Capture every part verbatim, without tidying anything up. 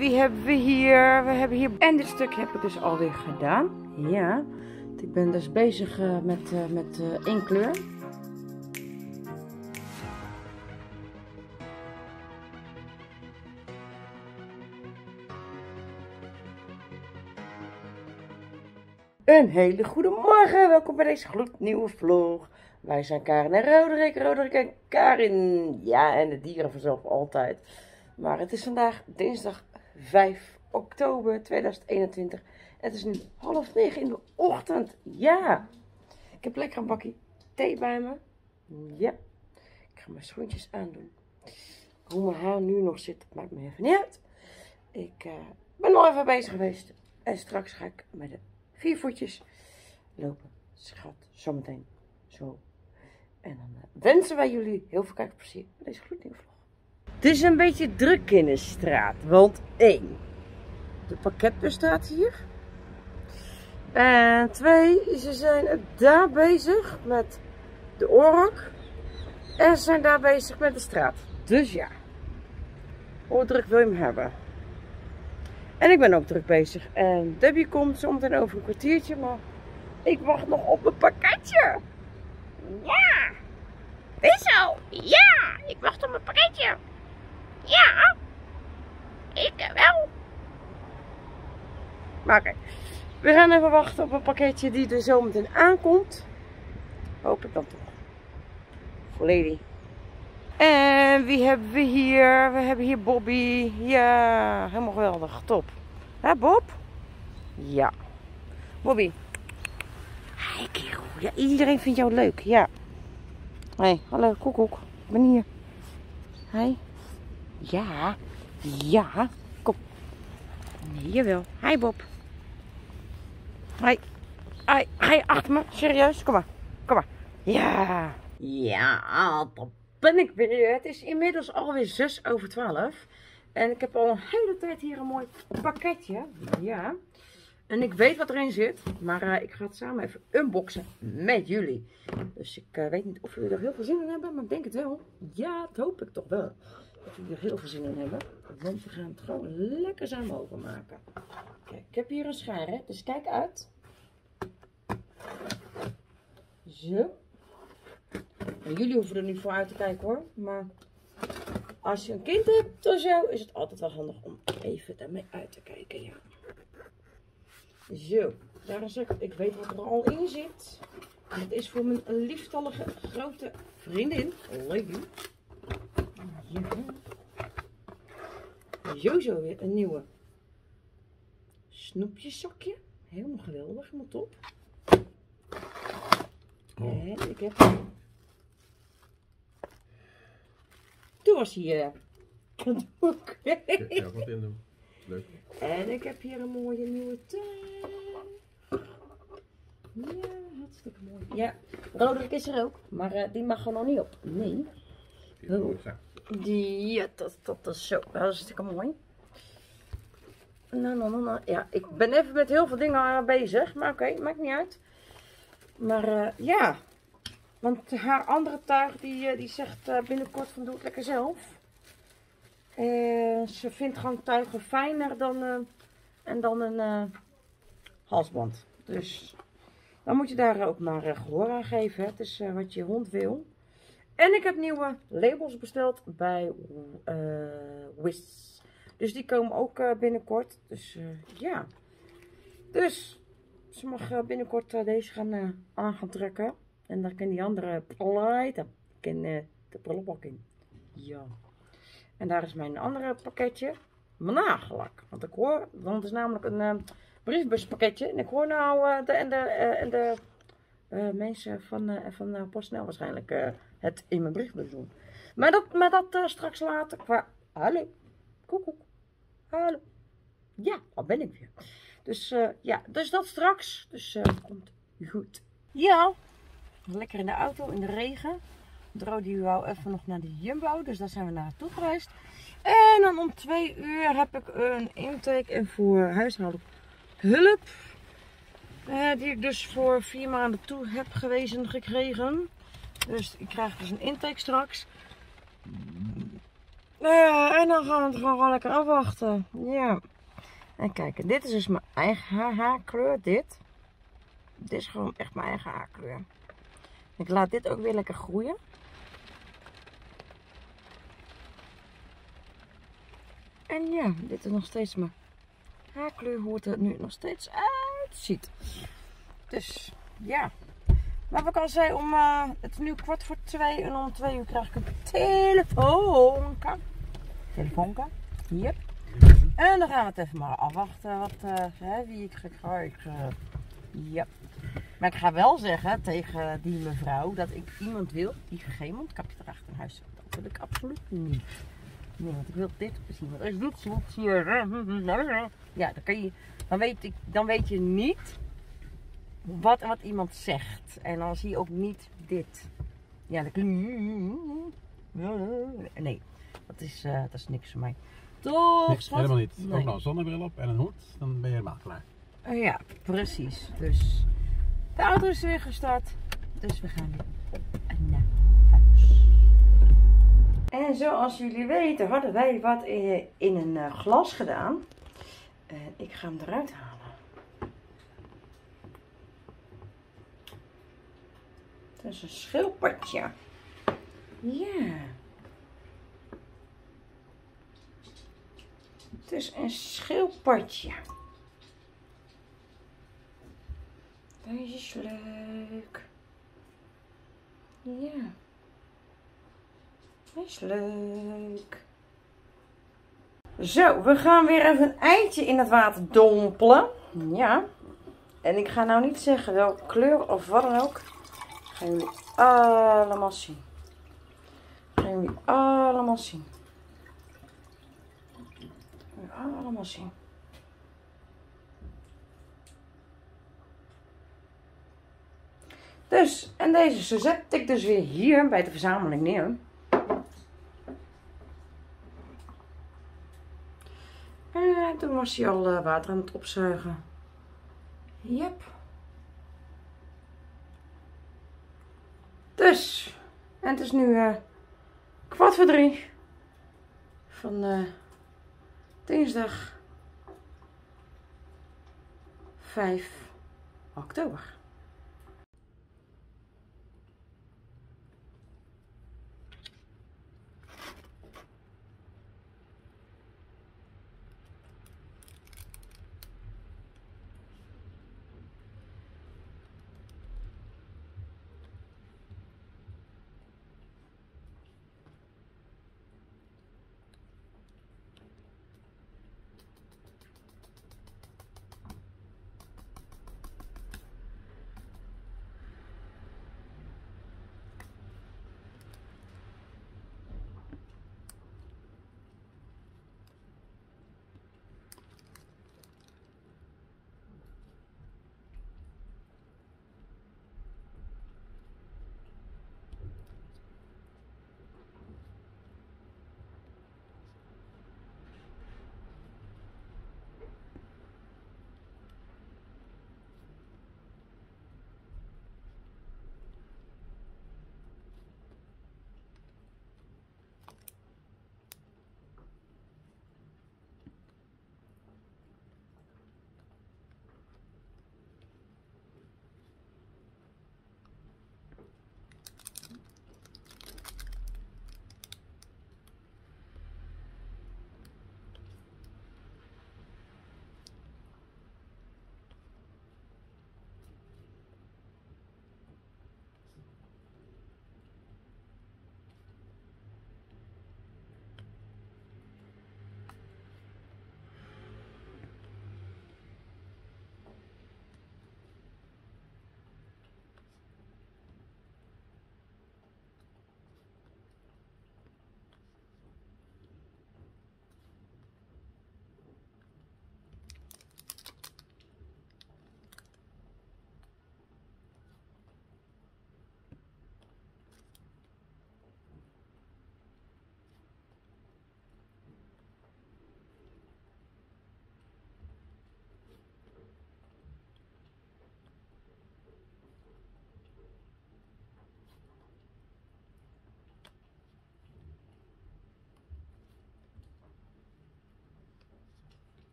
wie hebben we hier? We hebben hier... En dit stuk heb ik dus alweer gedaan. Ja. Ik ben dus bezig uh, met, uh, met uh, één kleur. Een hele goede morgen. Welkom bij deze gloednieuwe vlog. Wij zijn Karin en Roderick. Roderick en Karin. Ja, en de dieren vanzelf altijd. Maar het is vandaag dinsdag vijf oktober tweeduizend eenentwintig. Het is nu half negen in de ochtend. Ja. Ik heb lekker een bakje thee bij me. Ja. Ik ga mijn schoentjes aandoen. Hoe mijn haar nu nog zit, maakt me even niet uit. Ik uh, ben nog even bezig geweest. En straks ga ik met de vier voetjes lopen. Schat, zometeen zo. En dan uh, wensen wij jullie heel veel kijkplezier met deze gloednieuwe vlog. Het is een beetje druk in de straat. Want één, de pakketbus staat hier. En twee, ze zijn daar bezig met de oorlog. En ze zijn daar bezig met de straat. Dus ja, hoe druk wil je hem hebben? En ik ben ook druk bezig. En Debbie komt zometeen over een kwartiertje, maar ik wacht nog op een pakketje. Ja, is zo. Ja, ik wacht op een pakketje. Ja, ik wel. Maar oké, okay. We gaan even wachten op een pakketje die er zometeen aankomt. Hoop ik dan toch. Voor Lady. En wie hebben we hier? We hebben hier Bobby. Ja, helemaal geweldig. Top. Hè, Bob? Ja. Bobby. Hi, kerel. Ja, iedereen vindt jou leuk. Ja. Hé, hey, hallo, koekoek. Ik ben hier. Hi. Ja. Ja. Kom. Nee, jawel. Hi, Bob. Hi. Hi. Hi, achter me. Serieus? Kom maar. Kom maar. Ja. Ja, top. Ben ik weer. Het is inmiddels alweer zes over twaalf. En ik heb al een hele tijd hier een mooi pakketje. Ja. En ik weet wat erin zit. Maar uh, ik ga het samen even unboxen met jullie. Dus ik uh, weet niet of jullie er heel veel zin in hebben. Maar ik denk het wel. Ja, dat hoop ik toch wel. Dat jullie er heel veel zin in hebben. Want we gaan het gewoon lekker samen openmaken. Kijk, ik heb hier een schaar. Hè? Dus kijk uit. Zo. En jullie hoeven er niet voor uit te kijken hoor, maar als je een kind hebt of zo, is het altijd wel handig om even daarmee uit te kijken, ja. Zo, daar is ik, ik weet wat er al in zit. En dat is voor mijn lieftallige grote vriendin, Lady. Ja. Sowieso weer een nieuwe snoepjeszakje. Helemaal geweldig, helemaal top. Oh. En ik heb... Toen was hij cadeauke. Ja, ja, wat in doen. Leuk. En ik heb hier een mooie nieuwe tuin. Ja, hartstikke mooi. Ja, Roderick is er ook, maar uh, die mag er nog niet op. Nee. Oh. Die, ja, dat, dat is zo. Dat is hartstikke mooi. Nou, nou, nou, nou. Ja, ik ben even met heel veel dingen bezig, maar oké, okay, maakt niet uit. Maar uh, ja. Want haar andere tuig die, die zegt uh, binnenkort van doe het lekker zelf. Uh, ze vindt gewoon tuigen fijner dan, uh, en dan een uh, halsband. Dus dan moet je daar ook maar uh, gehoor aan geven. Hè. Het is uh, wat je hond wil. En ik heb nieuwe labels besteld bij uh, Wish. Dus die komen ook uh, binnenkort. Dus uh, ja. Dus ze mag uh, binnenkort uh, deze gaan uh, aan gaan trekken. En dan kan die andere pleiten. Kan uh, de prullenbak in. Ja. En daar is mijn andere pakketje. Mijn nagellak. Want ik hoor, want het is namelijk een uh, briefbuspakketje. En ik hoor nou uh, de, en de, uh, en de uh, mensen van, uh, van uh, PostNL waarschijnlijk uh, het in mijn briefbus doen. Maar dat, maar dat uh, straks later. Qua, hallo. Koekoek. Hallo. Ja, al ben ik weer. Dus uh, ja, dus dat straks. Dus uh, komt goed. Ja. Lekker in de auto, in de regen. Drodi wou even nog naar de Jumbo, dus daar zijn we naartoe geweest. En dan om twee uur heb ik een intake en voor huishoudelijk hulp. Uh, die ik dus voor vier maanden toe heb gewezen gekregen. Dus ik krijg dus een intake straks. Uh, en dan gaan we het gewoon lekker afwachten. Ja. En kijk, dit is dus mijn eigen haar, haarkleur. Dit. Dit is gewoon echt mijn eigen haarkleur. Ik laat dit ook weer lekker groeien. En ja, dit is nog steeds mijn haarkleur. Hoe het er nu nog steeds uitziet. Dus ja. Maar ik al zei, om, uh, het is nu kwart voor twee en om twee uur krijg ik een telefoonka. Telefoonka. Yep. En dan gaan we het even maar afwachten wat, uh, hè, wie ik ga krijgen. Ja. Maar ik ga wel zeggen tegen die mevrouw dat ik iemand wil die geen mondkapje draagt in huis. Dat wil ik absoluut niet. Nee, want ik wil dit zien. Want als dit zoet hier. Ja, dan, kan je, dan, weet ik, dan weet je niet wat, wat iemand zegt. En dan zie je ook niet dit. Ja, dan kun je. Nee, dat is, uh, dat is niks voor mij. Toch? Niks, helemaal niet. Nee. Ook nog een zonnebril op en een hoed, dan ben je helemaal klaar. Uh, ja, precies. Dus de auto is weer gestart. Dus we gaan weer naar huis. En zoals jullie weten hadden wij wat in, in een uh, glas gedaan. En ik ga hem eruit halen. Het is een schildpadje. Ja. Het is een schildpadje. Deze is leuk. Ja. Deze is leuk. Zo, we gaan weer even een eitje in het water dompelen. Ja. En ik ga nou niet zeggen welke kleur of wat dan ook. Gaan jullie allemaal zien. Gaan jullie allemaal zien. Gaan jullie allemaal zien. Dus, en deze zet ik dus weer hier bij de verzameling neer. En toen was hij al uh, water aan het opzuigen. Yep. Dus, en het is nu uh, kwart voor drie van uh, dinsdag vijf oktober.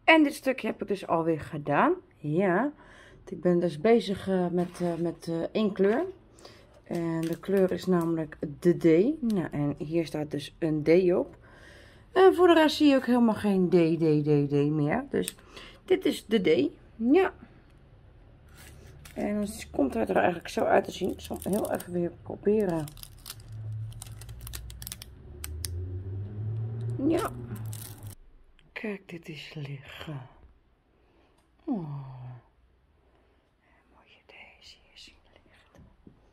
En dit stukje heb ik dus alweer gedaan. Ja, ik ben dus bezig uh, met, uh, met uh, één kleur. En de kleur is namelijk de D. Nou, en hier staat dus een D op. En voor de rest zie je ook helemaal geen D, D, D, D meer. Dus dit is de D. Ja. En dan komt het er eigenlijk zo uit te zien. Ik zal hem heel even weer proberen. Ja. Kijk, dit is liggen. Oh. Moet je deze hier zien liggen.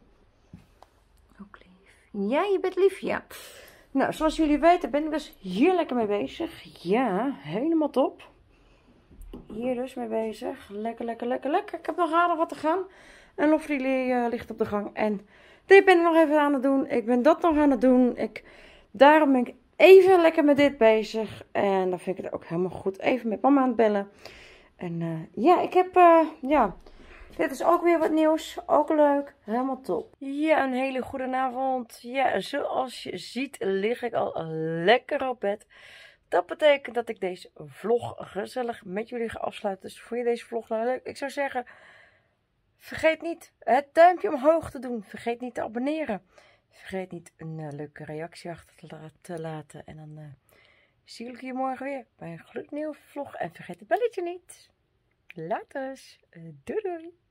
Ook lief. Ja, je bent lief, ja. Nou, zoals jullie weten ben ik dus hier lekker mee bezig. Ja, helemaal top. Hier dus mee bezig. Lekker, lekker, lekker, lekker. Ik heb nog aardig wat te gaan. En Lofrili uh, ligt op de gang. En dit ben ik nog even aan het doen. Ik ben dat nog aan het doen. Ik, daarom ben ik even lekker met dit bezig. En dan vind ik het ook helemaal goed. Even met mama aan het bellen. En uh, ja, ik heb, uh, ja, dit is ook weer wat nieuws. Ook leuk. Helemaal top. Ja, een hele goede avond. Ja, zoals je ziet lig ik al lekker op bed. Dat betekent dat ik deze vlog gezellig met jullie ga afsluiten. Dus vond je deze vlog nou leuk? Ik zou zeggen, vergeet niet het duimpje omhoog te doen. Vergeet niet te abonneren. Vergeet niet een uh, leuke reactie achter te laten. En dan uh, zie ik je morgen weer bij een gloednieuwe vlog. En vergeet het belletje niet. Laters. Uh, doei doei.